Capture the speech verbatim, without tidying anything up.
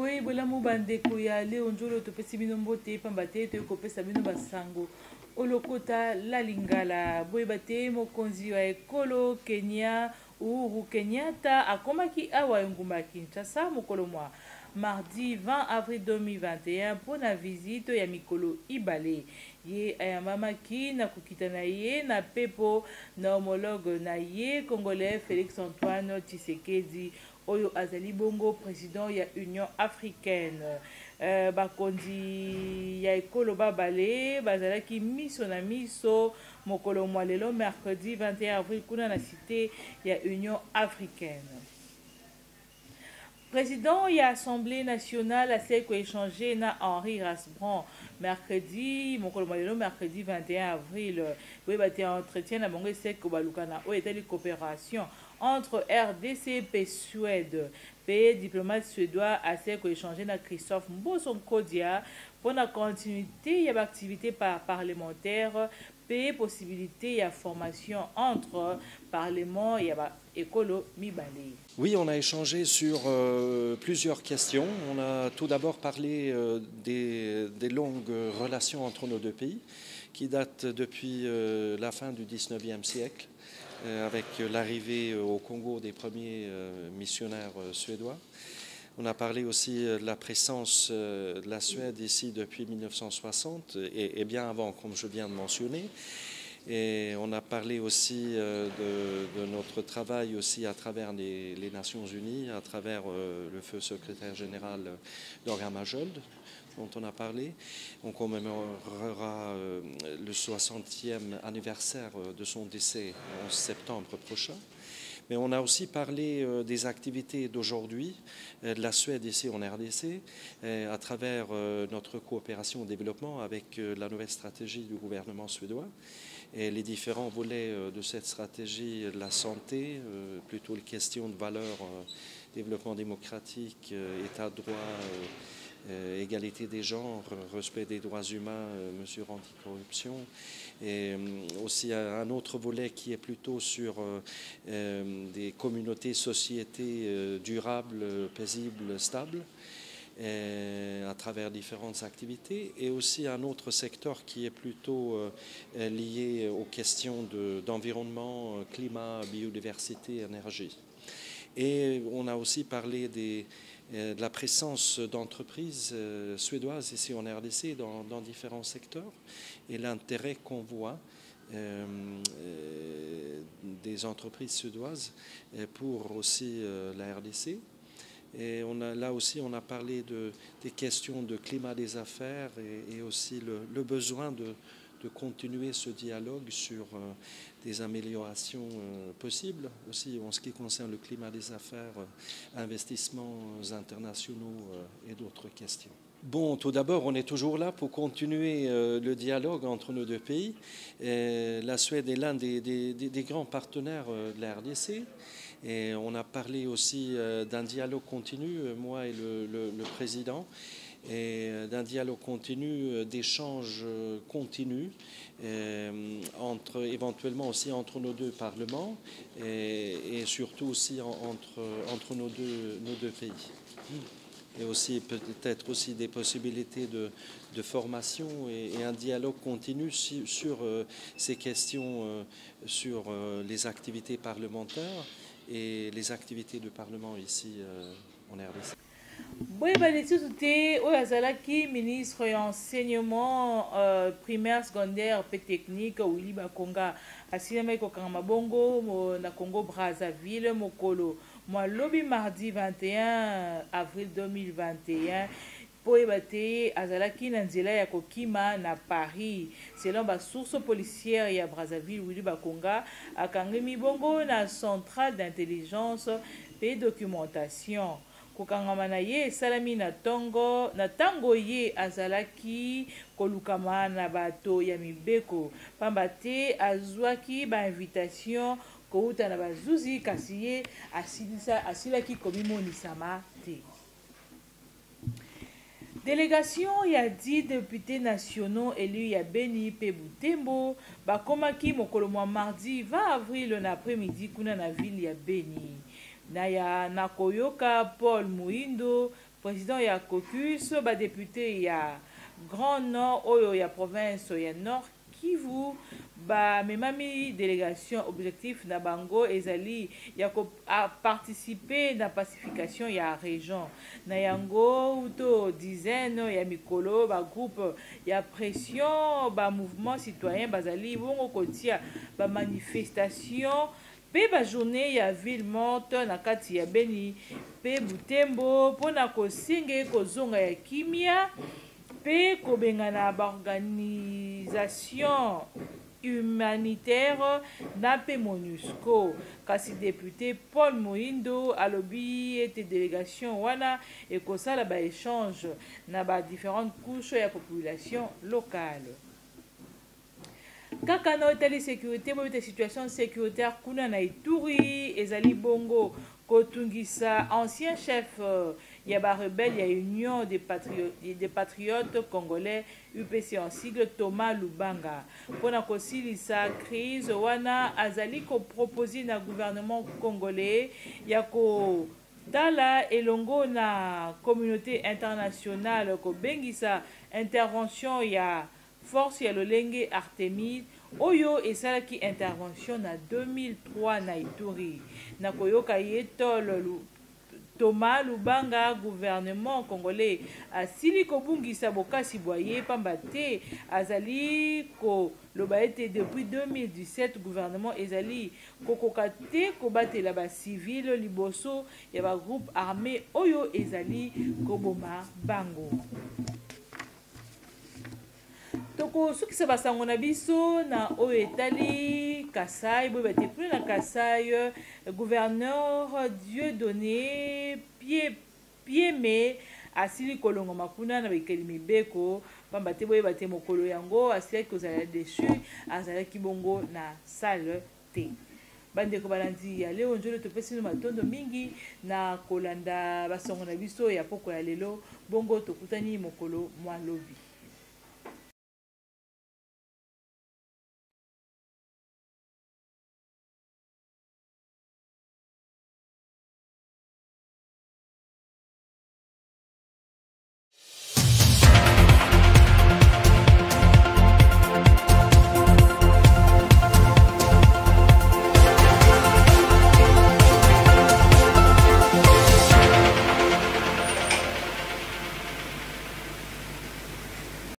boye bola mubande koya leo njolo topesi bino mbote pamba te toyokopesa bino basango olokota la lingala boye bate mokonzi wa ekolo Kenya Uhuru Kenyatta akomaki awa engumba ya Kinshasa mokolo mwa mardi vingt avril deux mille vingt et un mpona visite ya mikolo ibale ye ayambamaki na kokita na ye na pepo na homologue na ye congolais Félix Antoine Tshisekedi oyo azali bongo président ya Union africaine. Uh, bakonzi ya ekolo babale bazalaki miso na miso mokolo mwa lelo mercredi vingt et un avril kuna na cité ya Union africaine. Président ya Assemblée nationale asali koéchanger na Henri Rasbron mercredi mokolo mwa lelo mercredi vingt et un avril boye bate entretien na bango esali kobalukana oyo etali coopération entre R D C et Suède. Pays diplomate suédois asali koéchanger na Christophe Mboso Nkodia pour la continuité de l'activité par parlementaire, pays possibilité de formation entre parlement et écolo Mibale. Oui, on a échangé sur euh, plusieurs questions. On a tout d'abord parlé euh, des, des longues relations entre nos deux pays qui datent depuis euh, la fin du dix-neuvième siècle euh, avec l'arrivée au Congo des premiers euh, missionnaires euh, suédois. On a parlé aussi de la présence de la Suède ici depuis mille neuf cent soixante et, et bien avant, comme je viens de mentionner. Et on a parlé aussi de, de notre travail aussi à travers les, les Nations Unies, à travers le feu secrétaire général Dora Majold, dont on a parlé. On commémorera le soixantième anniversaire de son décès en septembre prochain. Mais on a aussi parlé euh, des activités d'aujourd'hui, euh, de la Suède ici en R D C, euh, à travers euh, notre coopération au développement avec euh, la nouvelle stratégie du gouvernement suédois et les différents volets euh, de cette stratégie, la santé, euh, plutôt les questions de valeurs, euh, développement démocratique, euh, état de droit, euh, euh, égalité des genres, respect des droits humains, euh, mesures anticorruption. Et aussi un autre volet qui est plutôt sur euh, des communautés, sociétés euh, durables, paisibles, stables, et à travers différentes activités. Et aussi un autre secteur qui est plutôt euh, lié aux questions d'environnement, de, climat, biodiversité, énergie. Et on a aussi parlé des, de la présence d'entreprises euh, suédoises ici en R D C dans, dans différents secteurs et l'intérêt qu'on voit euh, euh, des entreprises suédoises pour aussi euh, la R D C. Et on a, là aussi, on a parlé de, des questions de climat des affaires et, et aussi le, le besoin de, de continuer ce dialogue sur euh, des améliorations euh, possibles, aussi en ce qui concerne le climat des affaires, euh, investissements internationaux euh, et d'autres questions. Bon, tout d'abord, on est toujours là pour continuer euh, le dialogue entre nos deux pays. Et la Suède est l'un des, des, des grands partenaires euh, de la R D C. Et on a parlé aussi euh, d'un dialogue continu, moi et le, le, le président, et d'un dialogue continu, d'échanges continus, euh, entre, éventuellement aussi entre nos deux parlements et, et surtout aussi en, entre, entre nos, deux, nos deux pays. Et aussi peut-être aussi des possibilités de, de formation et, et un dialogue continu sur, sur euh, ces questions, euh, sur euh, les activités parlementaires et les activités du Parlement ici euh, en R D C. Boye balisusu te oyo azalaki ministre ya enseignement euh, primaire secondaire pe technique Willy Bakonga asilamaki kokanga mabongo na Congo Brazzaville mokolo mwa lobi mardi vingt et un avril deux mille vingt et un po ebate azalaki na nzela ya kokima na Paris. Selon ba source policière ya Brazzaville, Willy Bakonga akangemi bongo na centrale d'intelligence pe documentation. Kokangama na ye esalami na tongo na tango ye azalaki kolukama na bato ya mibeko pamba te azwaki ba invitation kouta na bazuzi kasi ye asilisa asilaki komimonisama te. Délégation ya dix députés nationaux élus ya Beni pe Butembo bakomaki mokolo mwa mardi vingt avril na après-midi kuna na ville ya Beni. Na ya Nakoyoka Paul Muindo président ya caucus ba député ya Grand Nord oyo ya province ya Nord Kivu ba memami délégation objectif na bango ezali ya ko a participer na pacification ya région na yango to dizaine ya mikolo ba groupe ya pression ba mouvement citoyen bazali bongo kotia ba manifestation pe ba journée ya ville morte na kati ya Beni pe Butembo pona kosinge kozonga ya kimia pe kobengana ba organisation humanitaire na pe MONUSCO kasi député Paul Moindo alobi ete délégation wana ekosala ba échange na ba différentes couches ya population locale. Kaka na otali sécurité bo ete situation sécuritaire kuna na Ituri ezali bongo kotungisa ancien chef uh, ya ba rebelle ya Union des patriotes, des patriotes congolais U P C en sigle Thomas Lubanga pona kosilisa crise wana azali ko proposer na gouvernement congolais ya ko tala elongo na communauté internationale ko bengisa intervention ya force ya lolenge Artemis oyo esalaki intervention na deux mille trois na Ituri na koyoka ye tolo Thomas Lubanga gouvernement congolais asili kobungisa bokasi boye pamba te azali ko loba ete depuis deux mille dix-sept gouvernement ezali kokoka te kobatela ba civil liboso ya ba groupe armé oyo ezali koboma bango. Toko sukisa basango na biso na oyo etali Kasai bo bate plus na Kasai gouverneur Dieudonné Pie Pieme asili kolongo makuna na bekeli mibeko pamba te boye bate mokolo yango asili kozala déçu azalaki bongo na salle te. Bandeko balandi ya leo njolo topesi no matondo mingi na kolanda basango na biso ya poko ya lelo bongo tokutani mokolo mwa lobi.